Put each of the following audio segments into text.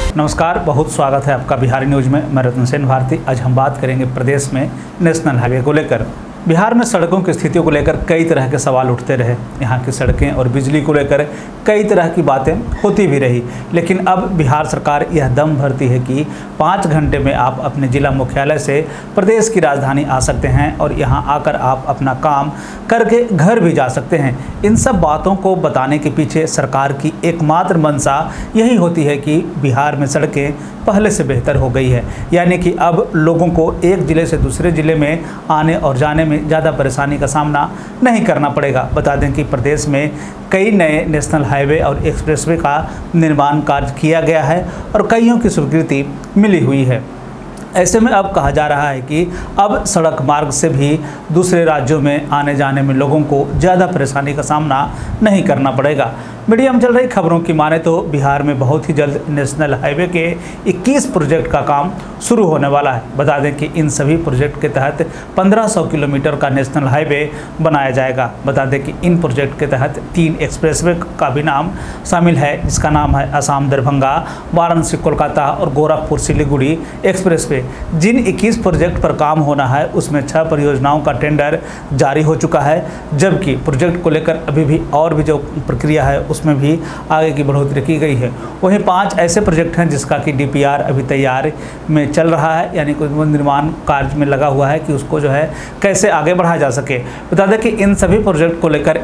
नमस्कार, बहुत स्वागत है आपका बिहारी न्यूज़ में। मैं रतन सेन भारती। आज हम बात करेंगे प्रदेश में नेशनल हाईवे को लेकर। बिहार में सड़कों की स्थितियों को लेकर कई तरह के सवाल उठते रहे। यहाँ की सड़कें और बिजली को लेकर कई तरह की बातें होती भी रही, लेकिन अब बिहार सरकार यह दम भरती है कि 5 घंटे में आप अपने जिला मुख्यालय से प्रदेश की राजधानी आ सकते हैं और यहाँ आकर आप अपना काम करके घर भी जा सकते हैं। इन सब बातों को बताने के पीछे सरकार की एकमात्र मंशा यही होती है कि बिहार में सड़कें पहले से बेहतर हो गई है, यानी कि अब लोगों को एक ज़िले से दूसरे ज़िले में आने और जाने में ज़्यादा परेशानी का सामना नहीं करना पड़ेगा। बता दें कि प्रदेश में कई नए नेशनल हाईवे और एक्सप्रेसवे का निर्माण कार्य किया गया है और कईयों की स्वीकृति मिली हुई है। ऐसे में अब कहा जा रहा है कि अब सड़क मार्ग से भी दूसरे राज्यों में आने जाने में लोगों को ज़्यादा परेशानी का सामना नहीं करना पड़ेगा। मीडिया में चल रही खबरों की माने तो बिहार में बहुत ही जल्द नेशनल हाईवे के 21 प्रोजेक्ट का काम शुरू होने वाला है। बता दें कि इन सभी प्रोजेक्ट के तहत 1500 किलोमीटर का नेशनल हाईवे बनाया जाएगा। बता दें कि इन प्रोजेक्ट के तहत 3 एक्सप्रेसवे का भी नाम शामिल है, जिसका नाम है असम दरभंगा, वाराणसी कोलकाता और गोरखपुर सिलीगुड़ी एक्सप्रेसवे। जिन 21 प्रोजेक्ट पर काम होना है उसमें 6 परियोजनाओं का टेंडर जारी हो चुका है, जबकि प्रोजेक्ट को लेकर अभी भी और भी जो प्रक्रिया है उसमें भी आगे की बढ़ोतरी की गई है। वहीं 5 ऐसे प्रोजेक्ट हैं जिसका कि डीपीआर अभी तैयार में चल रहा है, यानी कुछ निर्माण कार्य में लगा हुआ है कि उसको जो है कैसे आगे बढ़ाया जा सके। बता दें कि इन सभी प्रोजेक्ट को लेकर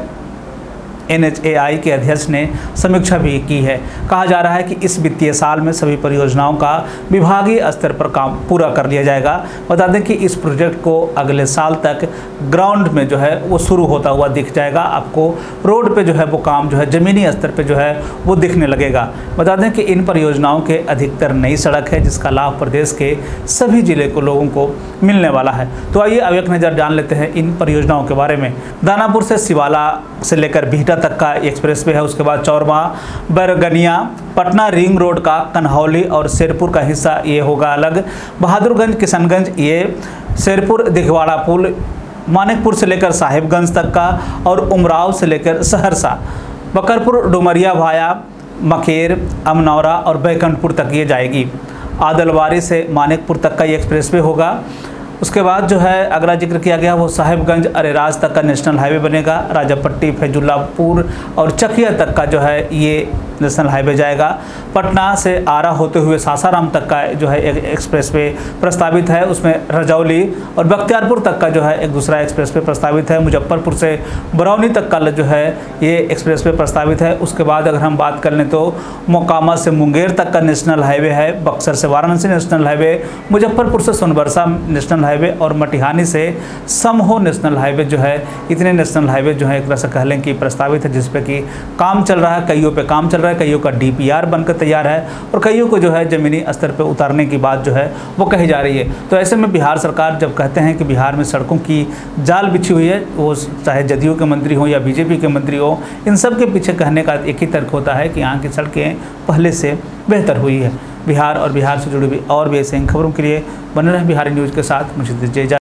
NHAI के अध्यक्ष ने समीक्षा भी की है। कहा जा रहा है कि इस वित्तीय साल में सभी परियोजनाओं का विभागीय स्तर पर काम पूरा कर लिया जाएगा। बता दें कि इस प्रोजेक्ट को अगले साल तक ग्राउंड में जो है वो शुरू होता हुआ दिख जाएगा। आपको रोड पे जो है वो काम जो है ज़मीनी स्तर पे जो है वो दिखने लगेगा। बता दें कि इन परियोजनाओं के अधिकतर नई सड़क है, जिसका लाभ प्रदेश के सभी जिले को लोगों को मिलने वाला है। तो आइए अब एक नज़र जान लेते हैं इन परियोजनाओं के बारे में। दानापुर से शिवाला से लेकर बिहटा तक का एक्सप्रेसवे है। उसके बाद चौरमा, बैरगनिया, पटना रिंग रोड का कन्हौली और शेरपुर का हिस्सा ये होगा अलग। बहादुरगंज किशनगंज, ये शेरपुर दिघवाड़ा पुल, मानिकपुर से लेकर साहिबगंज तक का और उमराव से लेकर सहरसा, बकरपुर डुमरिया भाया मकेर, अमनौरा और बैकुंठपुर तक ये जाएगी। आदलवारी से मानिकपुर तक का ये एक्सप्रेसवे होगा। उसके बाद जो है अगला जिक्र किया गया वो साहिबगंज अरेराज तक का नेशनल हाईवे बनेगा। राजापट्टी, फैजुल्लापुर और चकिया तक का जो है ये नेशनल हाईवे जाएगा। पटना से आरा होते हुए सासाराम तक का जो है एक एक्सप्रेसवे प्रस्तावित है, उसमें रजौली और बख्तियारपुर तक का जो है एक दूसरा एक्सप्रेसवे प्रस्तावित है। मुजफ्फरपुर से बरौनी तक का जो है ये एक्सप्रेसवे प्रस्तावित है। उसके बाद अगर हम बात कर लें तो मोकामा से मुंगेर तक का नेशनल हाईवे है, बक्सर से वाराणसी नेशनल हाईवे, मुजफ्फरपुर से सोनबरसा नेशनल हाईवे और मटिहानी से समहो नेशनल हाईवे जो है, इतने नेशनल हाईवे जो है एक तरह से कह लें कि प्रस्तावित है, जिस पे कि काम चल रहा है। कईयों पे काम चल रहा है, कईयों का डीपीआर बनकर तैयार है और कईयों को जो है ज़मीनी स्तर पे उतारने की बात जो है वो कही जा रही है। तो ऐसे में बिहार सरकार जब कहते हैं कि बिहार में सड़कों की जाल बिछी हुई है, वो चाहे जदयू के मंत्री हो या बीजेपी के मंत्री हो, इन सब के पीछे कहने का एक ही तर्क होता है कि यहाँ की सड़कें पहले से बेहतर हुई है। बिहार और बिहार से जुड़ी हुई और भी ऐसे खबरों के लिए बने रहे बिहारी न्यूज़ के साथ। मुझे दीजिए इजाज़त।